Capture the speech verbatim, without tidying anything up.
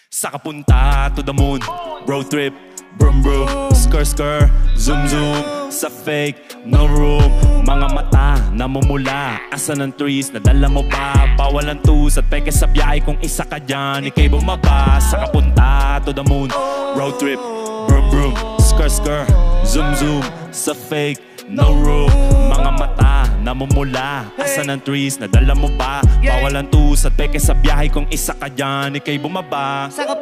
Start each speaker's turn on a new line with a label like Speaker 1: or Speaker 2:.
Speaker 1: Sa kapunta to the moon, road trip, brum brum, skr skr, zoom zoom. Sa fake, no room. Mga mata, namumula. Asan ang trees, nadala mo ba? Bawal ang tus at peke sa biyahe. Kung isa ka dyan, ikay bumaba. Sa kapunta to the moon, road trip, brum brum, skr skr, zoom zoom. Sa fake, no room. Mga mata, namumula. Asan ang trees, nadala mo ba? Bawal ang tus at peke sa biyahe. Kung isa ka dyan, ikay bumaba.